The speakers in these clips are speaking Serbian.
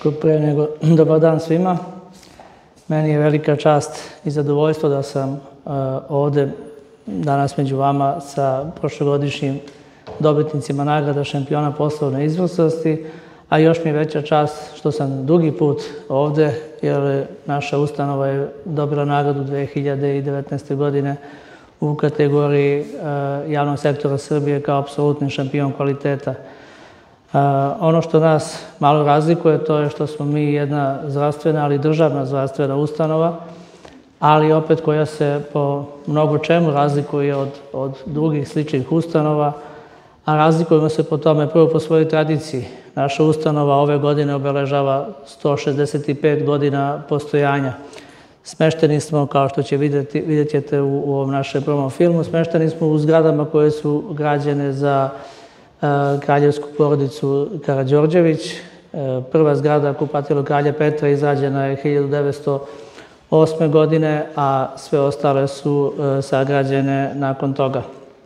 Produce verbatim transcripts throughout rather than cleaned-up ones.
Pre nego dobar dan svima. Meni je velika čast i zadovoljstvo da sam ovde danas među vama sa prošlogodišnjim dobitnicima nagrada šampiona poslovne izvrsnosti, a još mi je veća čast što sam drugi put ovde, jer naša ustanova je dobila nagradu dve hiljade devetnaeste. godine u kategoriji javnog sektora Srbije kao apsolutni šampion kvaliteta. Ono što nas malo razlikuje to je što smo mi jedna zdravstvena, ali državna zdravstvena ustanova, ali opet koja se po mnogo čemu razlikuje od, od drugih sličnih ustanova, a razlikujemo se po tome prvo po svojoj tradiciji. Naša ustanova ove godine obeležava sto šezdeset pet godina postojanja. Smešteni smo, kao što će vidjeti, vidjet ćete u, u ovom našem promo filmu, smešteni smo u zgradama koje su građene za kraljevsku porodicu Karađorđević. Prva zgrada Kupatilog kralja Petra izrađena je hiljadu devetsto osme. godine, a sve ostale su sagrađene nakon toga.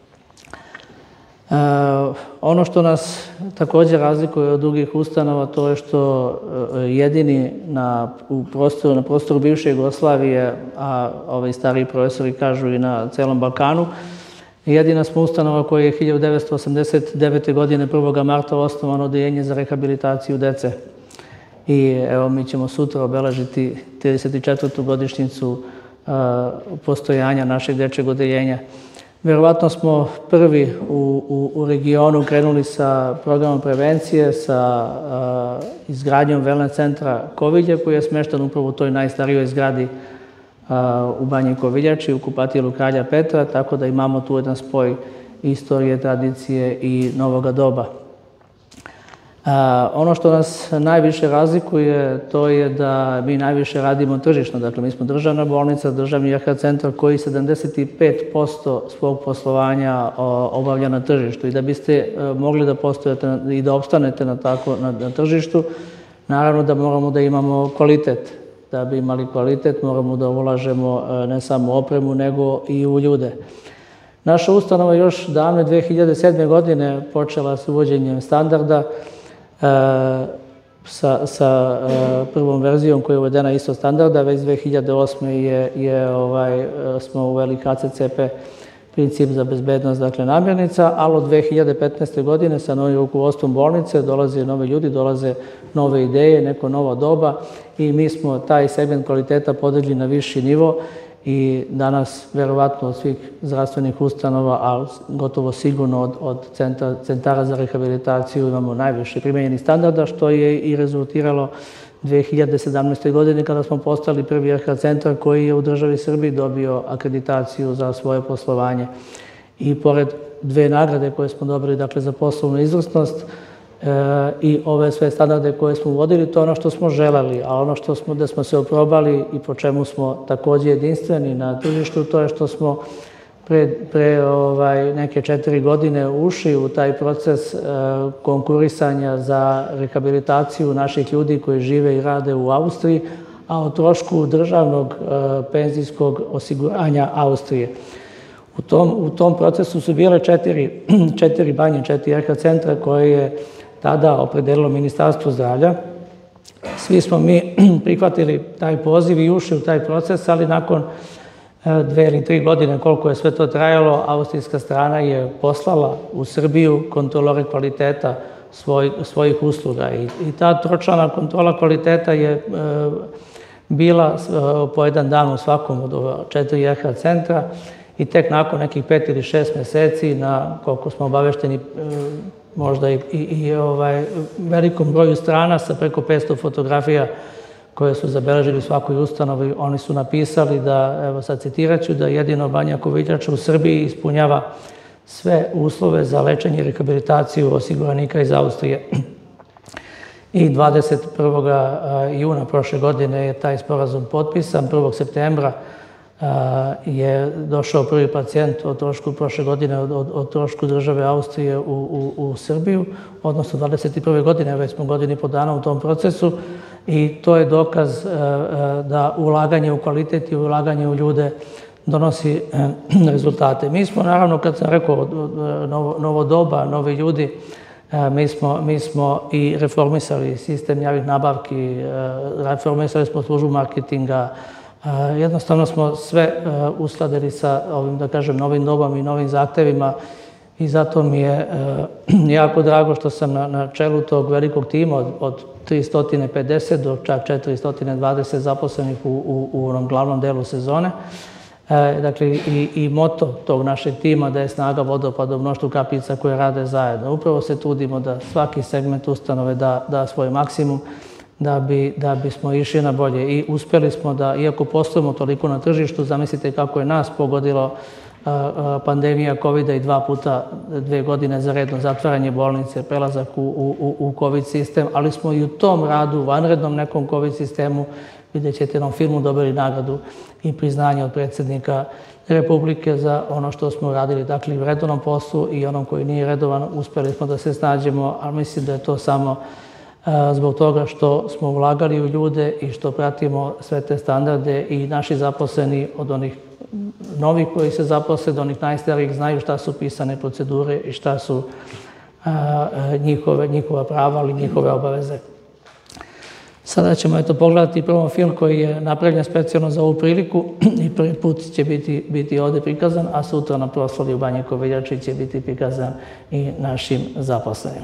Ono što nas također razlikuje od drugih ustanova to je što jedini na, u prostoru, na prostoru bivše Jugoslavije, a ovi stariji profesori kažu i na celom Balkanu, jedina smo ustanova koja je hiljadu devetsto osamdeset devete. godine prvog marta osnovano odeljenje za rehabilitaciju dece. I evo, mi ćemo sutra obeležiti trideset četvrtu godišnjicu postojanja našeg dečjeg odeljenja. Verovatno smo prvi u, u, u regionu krenuli sa programom prevencije, sa izgradnjom wellness centra Kovilje, koji je smešten upravo u toj najstarijoj zgradi u Banji Koviljači, u Kupatilu kralja Petra, tako da imamo tu jedan spoj istorije, tradicije i novoga doba. Ono što nas najviše razlikuje to je da mi najviše radimo tržišno. Dakle, mi smo državna bolnica, državni R H centar koji sedamdeset pet posto svog poslovanja obavlja na tržištu. I da biste mogli da postojate i da opstanete na, tako, na, na tržištu, naravno da moramo da imamo kvalitet. Da bi imali kvalitet moramo da ulažemo ne samo u opremu, nego i u ljude. Naša ustanova još davne dve hiljade sedme. godine počela s uvođenjem standarda sa, sa prvom verzijom koja je uvedena isto standarda. Već dve hiljade osme. je, je ovaj, smo uveli K C C P princip za bezbednost, dakle namirnica, ali od dve hiljade petnaeste. godine sa novim rukovodstvom bolnice dolaze novi ljudi, dolaze nove ideje, neko novo doba i mi smo taj segment kvaliteta podigli na viši nivo i danas, verovatno od svih zdravstvenih ustanova, ali gotovo sigurno od, od centra, centara za rehabilitaciju imamo najviše primenjenih standarda, što je i rezultiralo dve hiljade sedamnaeste. godine kada smo postali prvi R H centar koji je u državi Srbiji dobio akreditaciju za svoje poslovanje. I pored dve nagrade koje smo dobili, dakle, za poslovnu izvrsnost e, i ove sve standarde koje smo uvodili, to je ono što smo želeli, a ono što smo, da smo se oprobali i po čemu smo takođe jedinstveni na tržištu, to je što smo pre, pre ovaj, neke četiri godine ušli u taj proces e, konkurisanja za rehabilitaciju naših ljudi koji žive i rade u Austriji, a o trošku državnog e, penzijskog osiguranja Austrije. U tom, u tom procesu su bile četiri, četiri banje, četiri R H centra koje je tada opredelilo Ministarstvo zdravlja. Svi smo mi prihvatili taj poziv i ušli u taj proces, ali nakon dve ili tri godine koliko je sve to trajalo, austrijska strana je poslala u Srbiju kontrolore kvaliteta svoj, svojih usluga. I, i ta tročlana kontrola kvaliteta je e, bila e, po jedan dan u svakom od ova četiri R H centra i tek nakon nekih pet ili šest meseci, na koliko smo obavešteni, e, možda i, i, i ovaj, velikom broju strana sa preko petsto fotografija koje su zabeležili u svakoj ustanovi, oni su napisali da, evo sad citirat ću, da jedino Banja Koviljača u Srbiji ispunjava sve uslove za lečenje i rehabilitaciju osiguranika iz Austrije. I dvadeset prvog juna prošle godine je taj sporazum potpisan, prvog septembra je došao prvi pacijent o trošku prošle godine, od, od trošku države Austrije u, u, u Srbiju, odnosno dvadeset prve. godine, već smo godini po dana u tom procesu i to je dokaz da ulaganje u kvalitet i ulaganje u ljude donosi rezultate. Mi smo, naravno, kad sam rekao novo, novo doba, novi ljudi, Mi smo, mi smo i reformisali sistem javnih nabavki, reformisali smo službu marketinga, jednostavno smo sve uskladili sa ovim, da kažem, novim dobama i novim zahtevima i zato mi je jako drago što sam na, na čelu tog velikog tima od, od tristo pedeset do čak četiristo dvadeset zaposlenih u, u, u onom glavnom delu sezone. E, dakle, i, i moto tog našeg tima da je snaga vodopada u mnoštvu kapljica koje rade zajedno. Upravo se trudimo da svaki segment ustanove da, da svoj maksimum da, bi, da bismo išli na bolje. I uspjeli smo da, iako poslujemo toliko na tržištu, zamislite kako je nas pogodilo pandemija kovida i dva puta dve godine za redno zatvaranje bolnice, prelazak u, u, u COVID sistem, ali smo i u tom radu, vanrednom nekom COVID sistemu, vidjet ćete na filmu, dobili nagradu i priznanje od predsjednika Republike za ono što smo radili. Dakle, u redovnom poslu i onom koji nije redovan, uspjeli smo da se snađemo, ali mislim da je to samo zbog toga što smo ulagali u ljude i što pratimo sve te standarde i naši zaposleni od onih novih koji se zaposle do onih najstarijih znaju šta su pisane procedure i šta su a, njihove, njihova prava, ali njihove obaveze. Sada ćemo eto pogledati prvo film koji je napravljen specijalno za ovu priliku i prvi put će biti, biti ovdje prikazan, a sutra na proslavi u Banji Koviljači će biti prikazan i našim zaposlenima.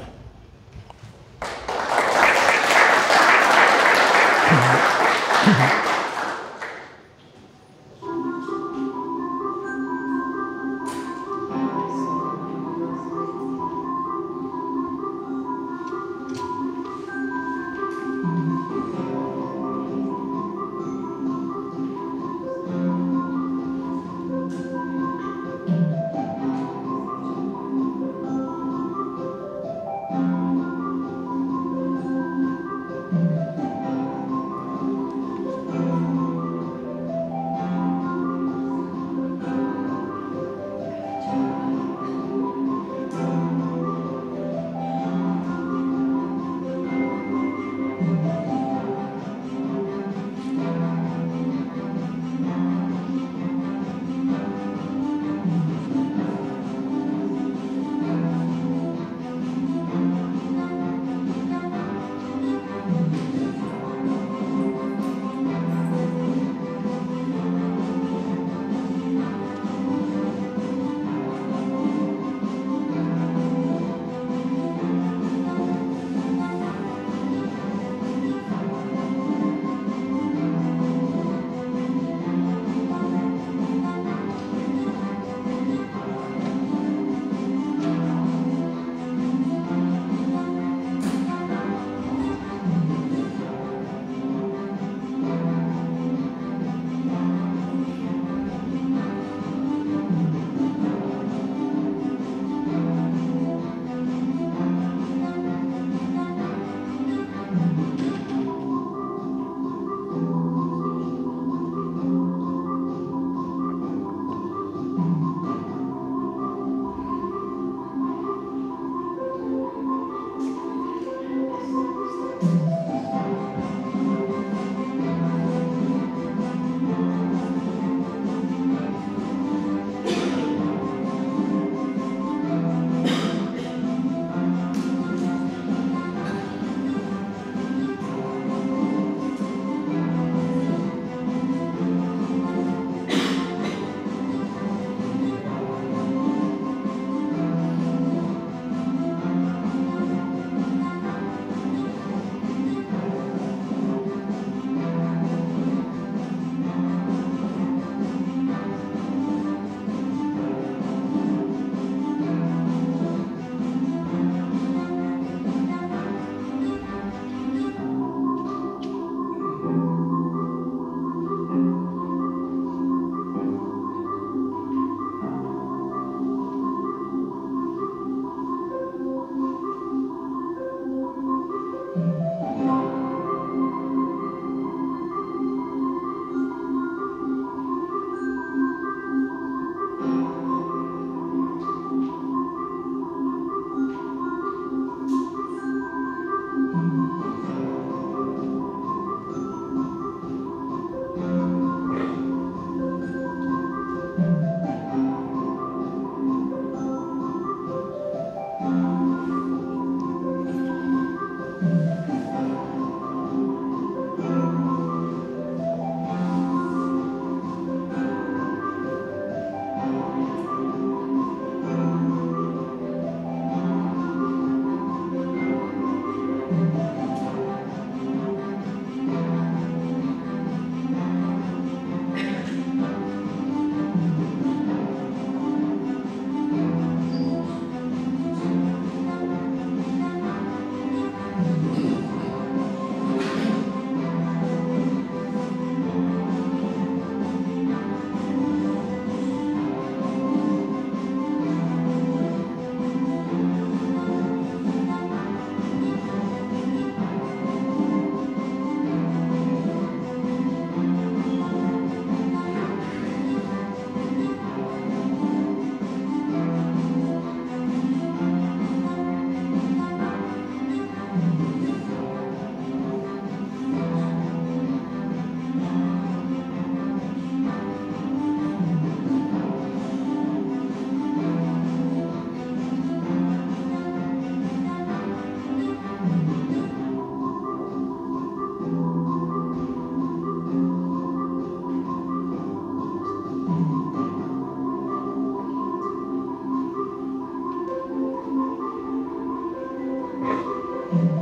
Mhm.